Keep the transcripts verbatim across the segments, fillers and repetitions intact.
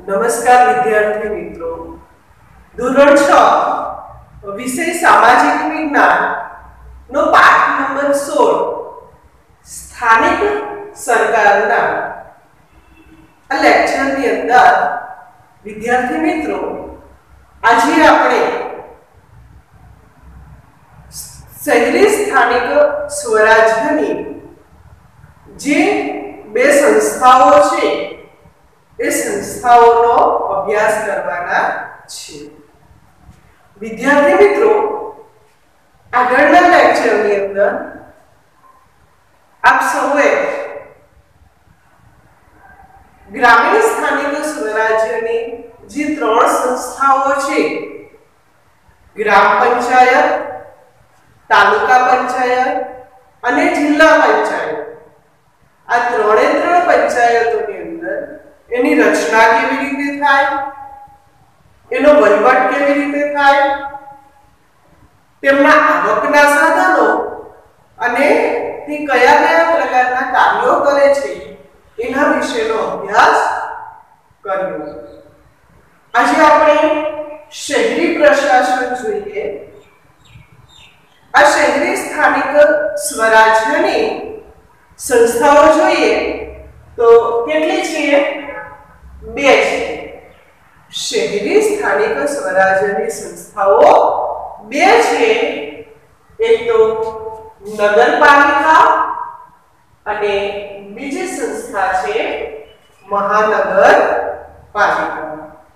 નમસ્કાર વિદ્યાર્થી મિત્રો, ધોરણ છ વિષય સામાજિક વિજ્ઞાન નો પાઠ નંબર સોળ સ્થાનિક સરકારના આ લેક્ચરની અંદર વિદ્યાર્થી મિત્રો આજે આપણે શહેરી સ્થાનિક સ્વરાજ્યની જે બે સંસ્થાઓ છે એ સંસ્થાઓનો અભ્યાસ કરવાના છે। વિદ્યાર્થી મિત્રો આગળના લેક્ચરની અંદર આપ સૌએ ગ્રામીણ સ્થાનિક સ્વરાજ્યની જે ત્રણ સંસ્થાઓ છે ગ્રામ પંચાયત, તાલુકા પંચાયત અને જિલ્લા પંચાયત, આ ત્રણે ત્રણ પંચાયતોની અંદર એની રચના કેવી રીતે થાય, એનો વહીવટ કેવી રીતે થાય, તેમના આવકના સાધનો અને તે કયા કયા પ્રકારના કાર્યો કરે છે એના વિશેનો અભ્યાસ કર્યો। આજે આપણે શહેરી પ્રશાસન જોઈએ। આ શહેરી સ્થાનિક સ્વરાજ્યની સંસ્થાઓ જોઈએ તો કેટલી છે? બે છે। શહેરી સ્થાનિક સ્વરાજ્યની સંસ્થાઓ બે છે। એક તો નગરપાલિકા અને બીજી સંસ્થા છે મહાનગરપાલિકા।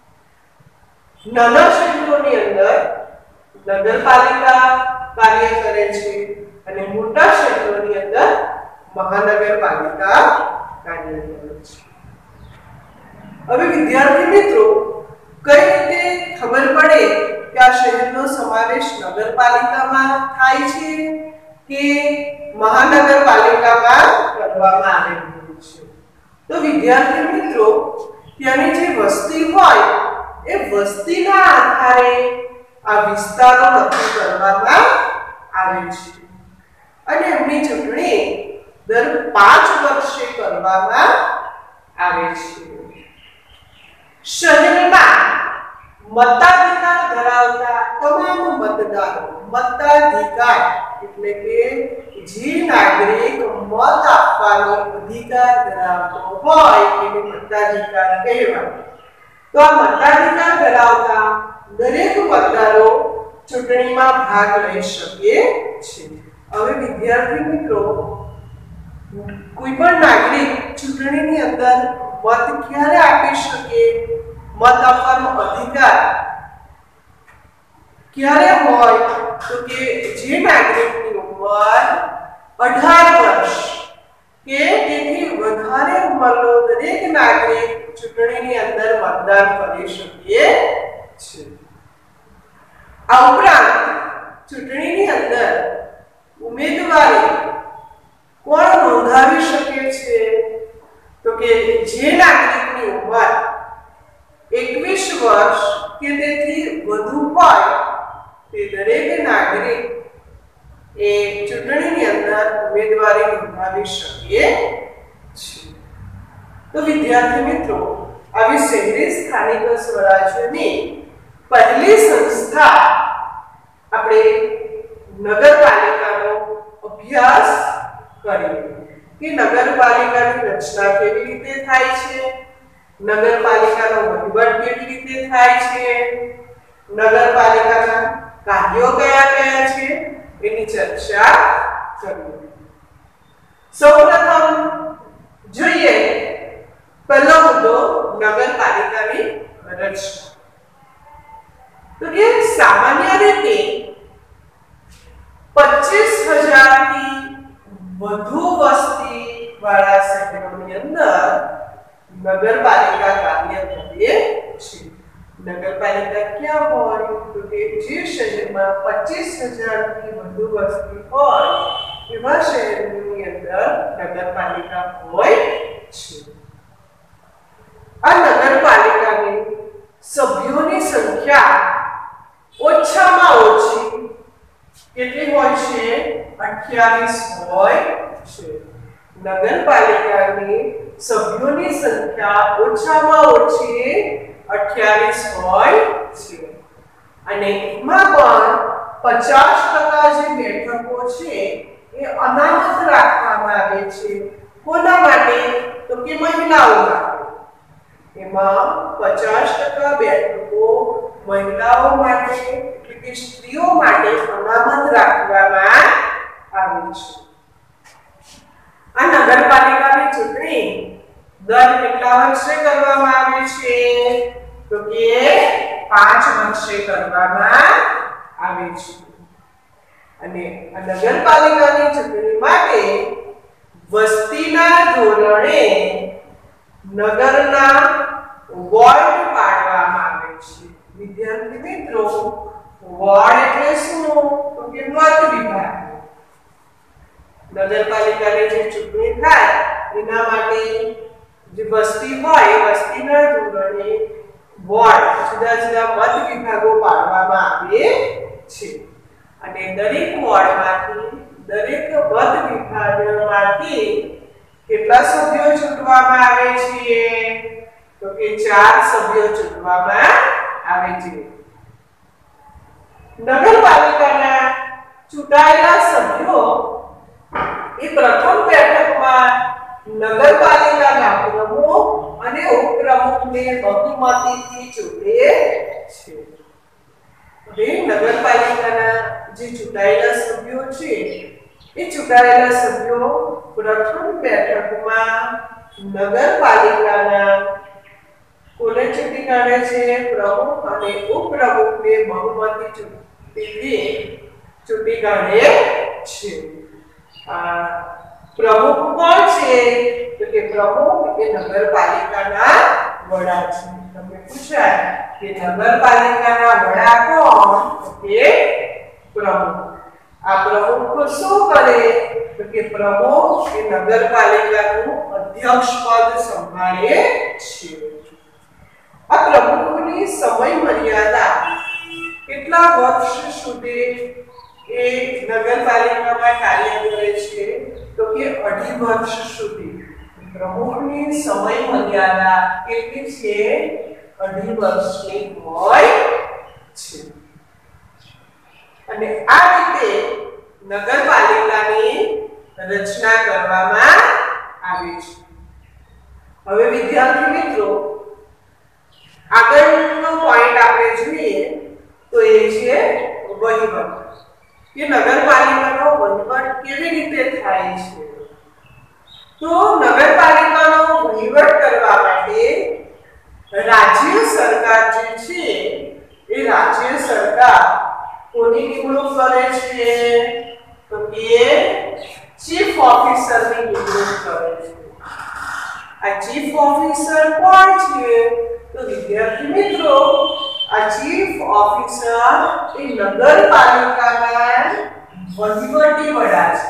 નાના શહેરોની અંદર નગરપાલિકા કાર્ય કરે છે અને મોટા શહેરોની અંદર મહાનગરપાલિકા કાર્ય કરે છે। હવે વિદ્યાર્થી મિત્રો કઈ રીતે ખબર પડે કે આ શહેરનો સમાવેશ નગરપાલિકામાં થાય છે કે મહાનગરપાલિકામાં કરવામાં આવેલું છે? તો વિદ્યાર્થી મિત્રો ત્યાંની જે વસ્તી હોય એ વસ્તીના આધારે આ વિસ્તારો નક્કી કરવામાં આવે છે અને એમની ચૂંટણી દર પાંચ વર્ષે કરવામાં આવે છે। શહેરમાં મતાધિકાર ધરાવતા તમામ મતદારો, મતાધિકાર એટલે કે જે નાગરિક મત આપવાનો અધિકાર ધરાવતો હોય એને મતાધિકાર કહેવાય। તો આ મતાધિકાર ધરાવતા દરેક મતદારો ચૂંટણીમાં ભાગ લઈ શકે છે। હવે વિદ્યાર્થી મિત્રો કોઈ પણ નાગરિક ચૂંટણીની અંદર મત ક્યારે આપી શકે? મત આપવાનો અધિકાર ક્યારે હોય? તો કે જે નાગરિકની ઉંમર અઢાર વર્ષ કે તેથી વધારે ઉંમરનો દરેક નાગરિક ચૂંટણીની અંદર મતદાન કરી શકે છે। આ ઉપરાંત ચૂંટણીની અંદર ઉમેદવારી કોણ નોંધાવી શકે છે? તો કે જે નાગરિકની ઉંમર એકવીસ વર્ષ કે તેથી વધુ હોય તે દરેક નાગરિક એ ચૂંટણીની અંદર ઉમેદવારી નોંધાવી શકે છે। તો વિદ્યાર્થી મિત્રો આવી શહેરી સ્થાનિક સ્વરાજ્યની પહેલી સંસ્થા આપણે નગરપાલિકાનો અભ્યાસ કરીએ કે નગરપાલિકાની રચના કેવી રીતે થાય છે, નગરપાલિકાનો વહીવટ કેવી રીતે થાય છે, નગરપાલિકાના કાર્યો કયા કયા છે એની ચર્ચા કરીએ। સૌપ્રથમ જોઈએ પહેલો મુદ્દો નગરપાલિકાની રચના। તો કે સામાન્ય રીતે પચીસ હજાર થી વધુ વસ્તી વાળા શહેરોની અંદર નગરપાલિકા કાર્ય કરે છે। નગરપાલિકા ક્યાં હોય? તો કે જે શહેરમાં પચીસ હજાર થી વધુ વસ્તી હોય એવા શહેરની અંદર નગરપાલિકા હોય છે। આ નગરપાલિકાની સભ્યોની સંખ્યા ઓછામાં ઓછી કેટલી હોય છે? અઠ્યાવીસ હોય છે। નગરપાલિકાની સભ્યોની સંખ્યા ઓછામાં ઓછી અઠ્યાવીસ હોય છે અને એમાં પણ પચાસ ટકા જે બેઠકો છે એ અનામત રાખવામાં આવે છે. કોના માટે? તો કે મહિલાઓ માટે. એમાં પચાસ ટકા બેઠકો મહિલાઓ માટે એટલે કે સ્ત્રીઓ માટે અનામત રાખવામાં આવી છે. આ નગરપાલિકાની ચૂંટણી દર કેટલા વર્ષે કરવામાં આવે છે? તો કે પાંચ વર્ષે કરવામાં આવે છે. અને આ નગરપાલિકાની ચૂંટણી માટે વસ્તીના ધોરણે નગરના વોર્ડ પાડવામાં આવે છે. વિદ્યાર્થી મિત્રો, વોર્ડ એટલે શું? તો કે મત વિભાગ. નગરપાલિકાની જે ચૂંટણી થાય એના માટે જે વસ્તી હોય એ વસ્તીના ધોરણે વોર્ડ જુદા જુદા મત વિભાગો પાડવામાં આવે છે અને દરેક વોર્ડમાંથી દરેક મત વિભાગમાંથી કેટલા સભ્યો ચૂંટવામાં આવે છે? તો કે ચાર સભ્યો ચૂંટવામાં આવે છે. નગરપાલિકાના ચૂંટાયેલા સભ્યો એ પ્રથમ બેઠકમાં નગરપાલિકાના પ્રમુખ અને ઉપપ્રમુખને બહુમતીથી ચૂંટે છે. હવે નગરપાલિકાના જે ચૂંટાયેલા સભ્યો છે એ ચૂંટાયેલા સભ્યો પ્રથમ બેઠકમાં નગરપાલિકાના કોને ચૂંટી કાઢે છે? પ્રમુખ અને ઉપપ્રમુખને બહુમતી ચૂંટીથી ચૂંટી કાઢે છે. આ પ્રમુખ કોણ છે? તો કે પ્રમુખ એ નગરપાલિકાના વડા છે. તમને પૂછાય કે નગરપાલિકાના વડા કોણ? તો કે પ્રમુખ. આ પ્રમુખ શું કરે? તો કે પ્રમુખ એ નગરપાલિકાનું અધ્યક્ષ પદ સંભાળે છે. આ પ્રમુખની સમય મર્યાદા કેટલા વર્ષ સુધી એ નગરપાલિકામાં કાર્ય કરે છે? તો કે અઢી વર્ષ સુધી. પ્રમુખની સમય મર્યાદા કેટલી છે? અઢી વર્ષની હોય છે. અને આ રીતે નગરપાલિકાની રચના કરવામાં આવી છે. હવે વિદ્યાર્થી મિત્રો, આગળનો પોઈન્ટ આપણે જોઈએ તો એ છે વહીવટ. કે નગરપાલિકાનો વહીવટ કેવી રીતે થાય છે? તો નગરપાલિકાનો વહીવટ કરવા માટે રાજ્ય સરકાર જે છે એ રાજ્ય સરકાર કોની નિમણૂક કરે છે? તો કે ચીફ ઓફિસરની નિમણૂક કરે છે. આ ચીફ ઓફિસર કોણ છે? તો વિદ્યાર્થી મિત્રો, આ ચીફ ઓફિસર એ નગરપાલિકાના વહીવટી વડા છે.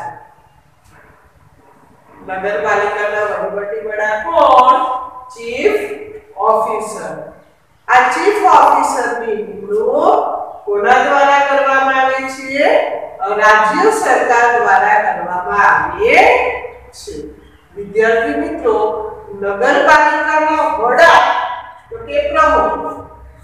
નગરપાલિકાના વહીવટી વડા કોણ? Chief officer. આ ચીફ ઓફિસરની નિમણૂક કોના દ્વારા કરવામાં આવે છે? રાજ્ય સરકાર દ્વારા કરવામાં આવે છે. વિદ્યાર્થી મિત્રો, નગરપાલિકાના વડા તો કે પ્રમુખ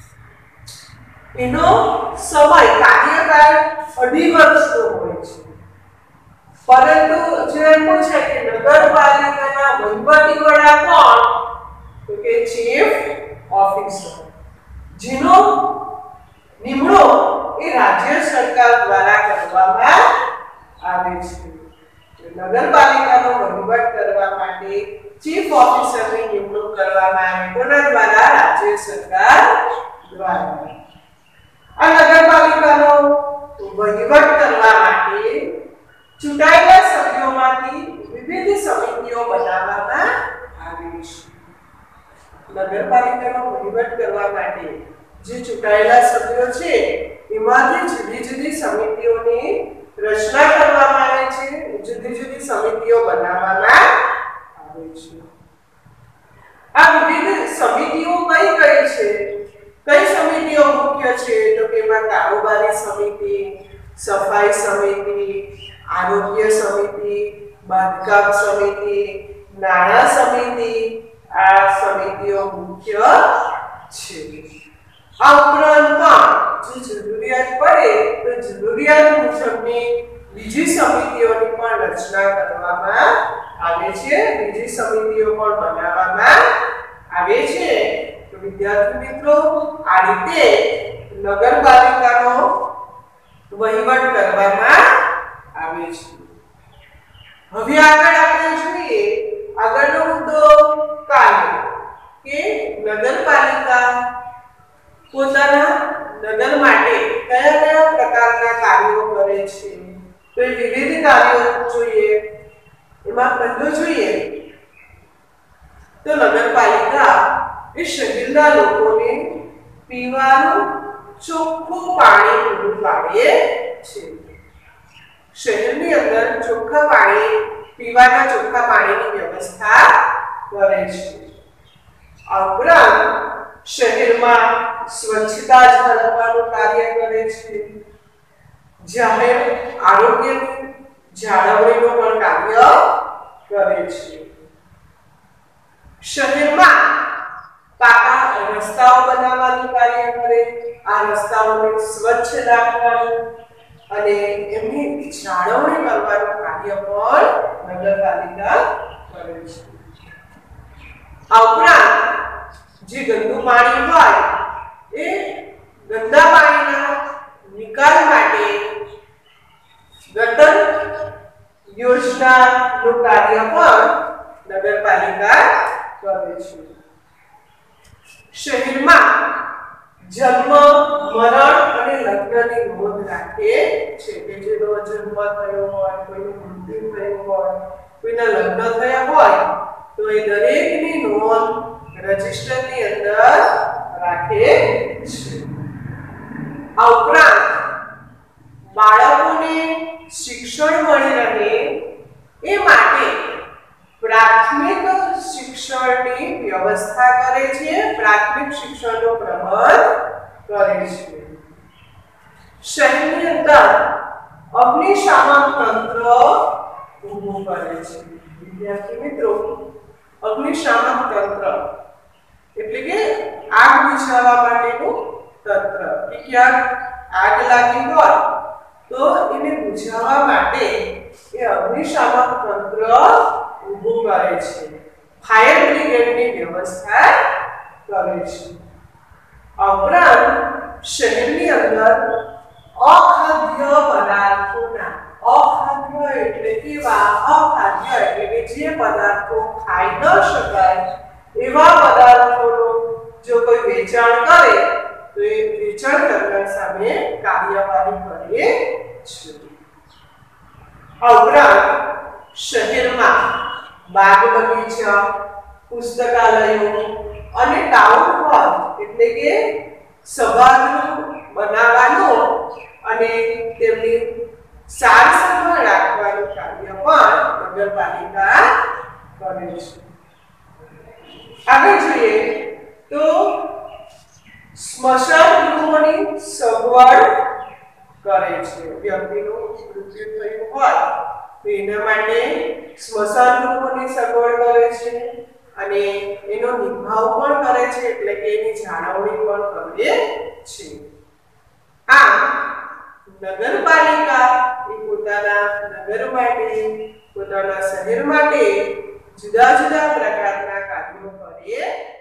એનો સમય કાર્યકાળ અઢી વર્ષનો હોય છે. પરંતુ જે પૂછે કે નગરપાલિકાના વહીવટી વડા કોણ? તો કે ચીફ ઓફિસર, જેનો નિમણૂક એ રાજ્ય સરકાર દ્વારા કરવામાં આવે છે. નગરપાલિકાનો વહીવટ કરવા માટે ચીફ ઓફિસરની નિમણૂક કરવામાં આવે કોના દ્વારા? રાજ્ય સરકાર દ્વારા. આ નગરપાલિકાનો વહીવટ કરવા માટે ચૂંટાયેલા સભ્યોમાંથી વિવિધ સમિતિઓ બનાવવામાં આવી છે. નગરપાલિકાનો વહીવટ કરવા માટે જે ચૂંટાયેલા સભ્યો છે એમાંથી જુદી જુદી સમિતિઓની રચના કરવામાં આવે છે. જુદી જુદી સમિતિઓ બનાવવામાં આવે છે. આ વિવિધ સમિતિઓ કઈ કઈ છે? કઈ સમિતિઓ મુખ્ય છે? તો કે એમાં કારોબારી સમિતિ, સફાઈ સમિતિ, આરોગ્ય સમિતિ, બાંધકામ સમિતિ, નાણાં સમિતિ આ સમિતિઓ મુખ્ય છે। આ ઉપરાંત પણ જો જરૂરિયાત પડે તો જરૂરિયાત મુજબની બીજી સમિતિઓની પણ રચના કરવામાં આવે છે, બીજી સમિતિઓ પણ બનાવવામાં આવે છે। તો વિદ્યાર્થી મિત્રો આ રીતે નગરપાલિકાનો વહીવટ કરવામાં આવે છે। હવે આગળ આપણે જોઈએ આગળનો મુદ્દો કાર્ય કે નગરપાલિકા પોતાના નગર માટે કયા કયા પ્રકારના કાર્યો કરે છે। તો એ વિવિધ કાર્યો જોઈએ। એમાં પહેલું જોઈએ તો નગરપાલિકા એ શહેરના લોકોને પીવાનું ચોખ્ખું પાણી પૂરું પાડે છે। શહેરની અંદર ચોખ્ખા પાણી પીવાના ચોખ્ખા પાણીની વ્યવસ્થા કરે છે। આ ઉપરાંત શહેરમાં સ્વચ્છતા જાળવવાનું કાર્ય કરે છે। જાહેર આરોગ્યની જાળવણીનું પણ કાર્ય કરે છે। શહેરમાં પાકા રસ્તાઓ બનાવવાનું કાર્ય કરે, આ રસ્તાઓને સ્વચ્છ રાખવાનું અને એમની જાળવણી કરવાનું કાર્ય પણ નગરપાલિકા કરે છે। આ ઉપરાંત જે ગંદુ પાણી હોય એ ગંદા પાણીના નિકાલ માટે ગટર યોજનાનું કાર્ય પણ નગરપાલિકા કરે છે। શહેરમાં જન્મ, મરણ અને લગ્નની નોંધ રાખે છે કે જેનો જન્મ થયો હોય, કોઈનું મૃત્યુ થયું હોય, કોઈના લગ્ન થયા હોય તો એ દરેકની નોંધ રજિસ્ટરની અંદર રાખે છે। આ ઉપરાંત બાળકોને શિક્ષણ મળી રહે એ માટે પ્રાથમિક શિક્ષણની વ્યવસ્થા કરે છે, પ્રાથમિક શિક્ષણનો પ્રબંધ કરે છે। શહેરની અંદર અગ્નિશામક તંત્ર ઊભું કરે છે। વિદ્યાર્થી મિત્રો અગ્નિશામક તંત્ર એટલે કે આગ બુઝાવવા માટેનું તંત્ર કે ક્યાંક આગ લાગી હોય તો એને બુઝાવવા માટે એ અગ્નિશામક તંત્ર ઊભું કરે છે, ફાયર બ્રિગેડની વ્યવસ્થા કરે છે। આ ઉપરાંત શહેરની અંદર અખાદ્ય પદાર્થોના અખાદ્ય એટલે કેવા અખાદ્ય એટલે કે જે પદાર્થો ખાઈ ન શકાય એવા પદાર્થોનું જો કોઈ વેચાણ કરે તો એ વેચાણ કરનાર સામે કાર્યવાહી કરે છે। આ ઉપરાંત શહેરમાં બાગ બગીચા, પુસ્તકાલયો અને ટાઉન હોલ એટલે કે સભાગૃહ બનાવવાનો અને તેમની સાર સંભાળ રાખવાનું કાર્ય પણ નગરપાલિકા કરે છે। આગળ જોઈએ તો સ્મશાન ગૃહોની સગવડ કરે છે। વ્યક્તિનું મૃત્યુ થયું હોય તો એના માટે સ્મશાન ગૃહોની સગવડ કરે છે અને એનો નિભાવ પણ કરે છે એટલે કે એની જાળવણી પણ કરે છે। આમ નગરપાલિકા એ પોતાના નગર માટે પોતાના શહેર માટે જુદા જુદા પ્રકારના કાર્યો કરે